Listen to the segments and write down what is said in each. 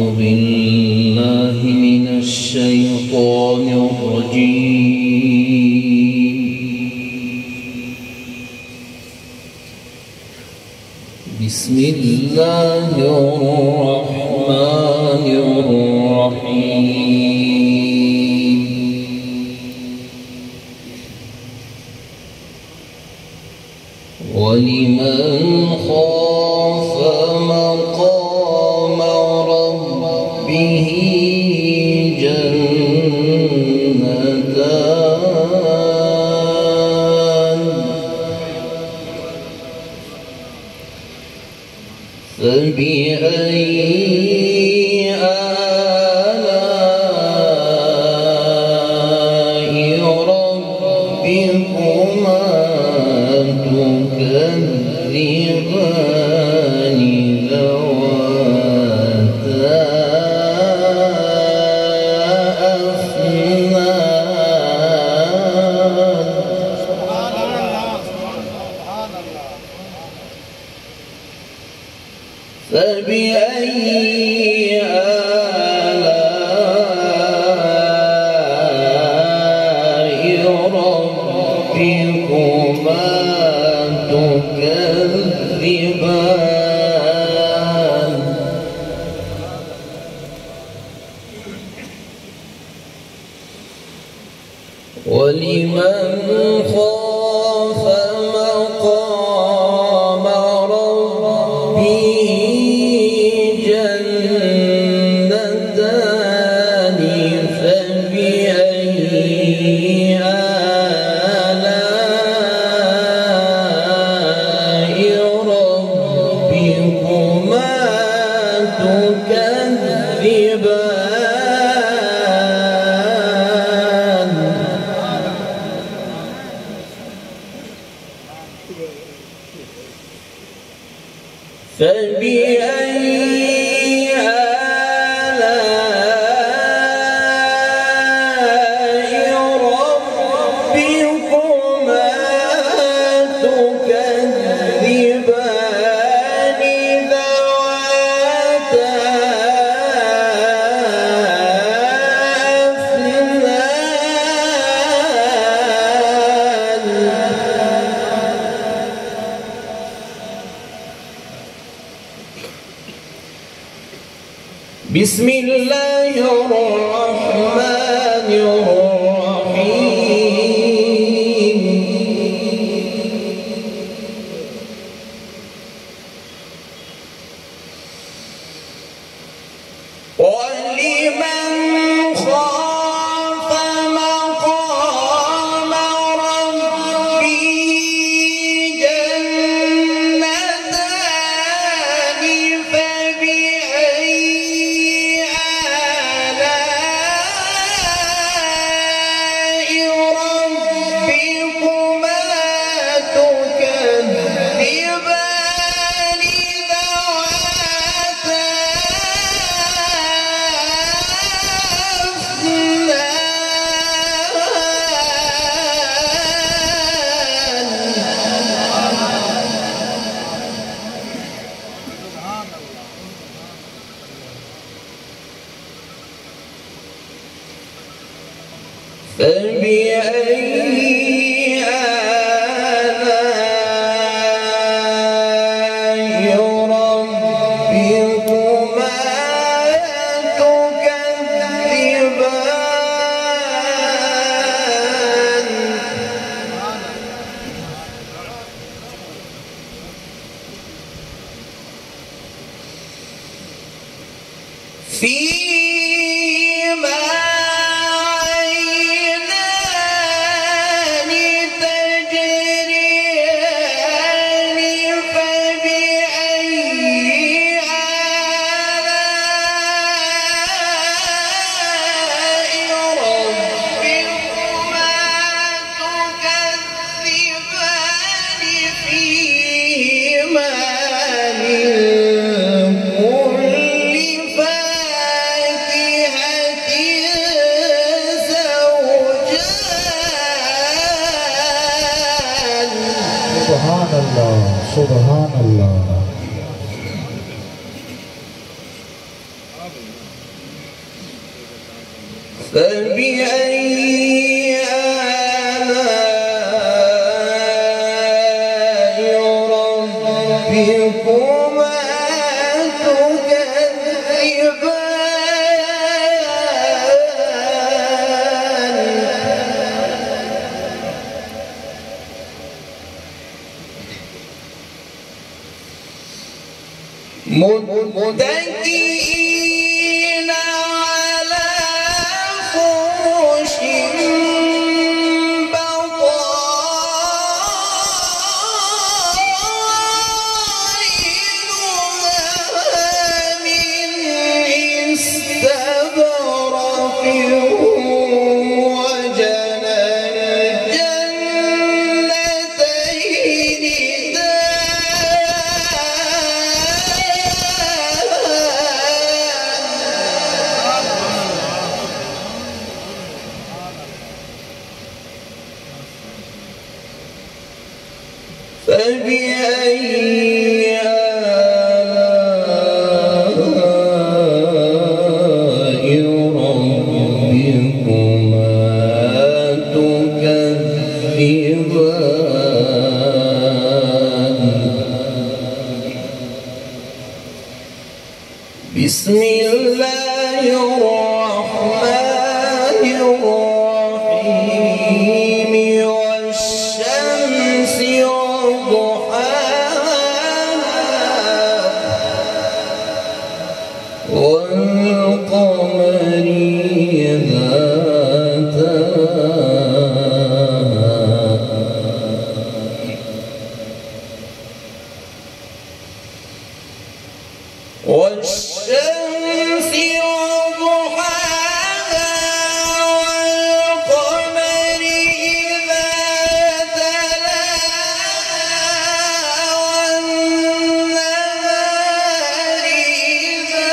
بالله من الشيطان الرجيم. بسم الله الرحمن الرحيم. ولمن خاف مقام ربه جنتان فبأي آلاء ربكما تكذبان ذواتا أفنان فبأي آلاء ربكما تكذبان ولمن خاف مقام ربه جنتان فبأي آلاء ربكما تكذبان فبأي آلاء ربكما تكذبان ذواتا أفنان بسم الله الرحمن الرحيم. ولمن خاف مقام ربه جنتان فبأي آلاء ربكما تكذبان ذواتا أفنان فبأي آلاء ربكما تكذبان فيهما عينان تجريان فبأي آلاء ربكما تكذبان فيهما من كل فاكهة فبأي آلاء ربكما تكذبان متكئين على فرش بطائنها من استبرق وجنى الجنتين فبأي آلاء ربكما تكذبان بسم الله الرحمن الرحيم والشمس والقمر إذا تلاها والشمس وضحاها والقمر إذا تلاها والنهار إذا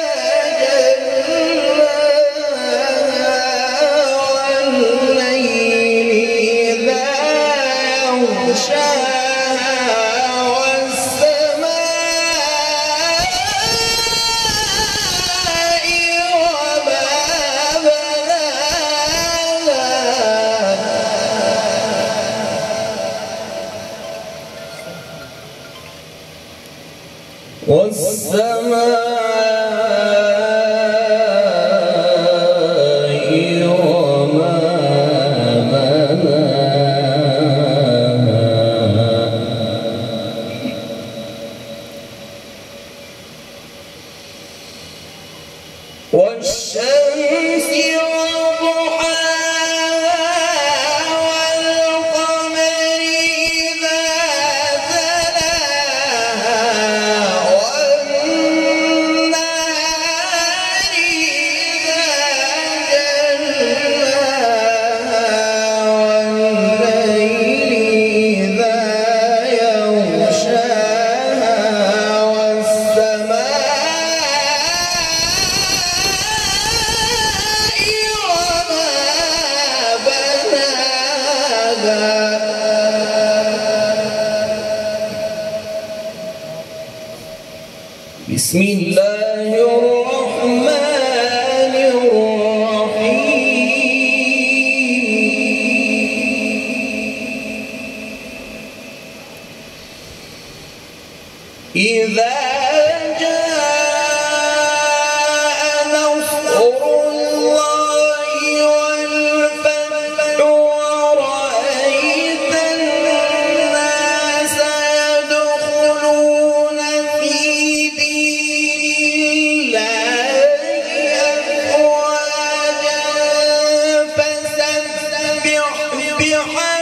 جلاها والليل إذا يغشاها والسماء وما بناها والشمس وضحاها والقمر إذا تلاها والنهار إذا جلاها والليل إذا يغشاها والسماء بسم الله الرحمن الرحيم إذا جاء نصر الله والفتح ورأيت الناس يدخلون في دين الله أفواجا فسبح بحمد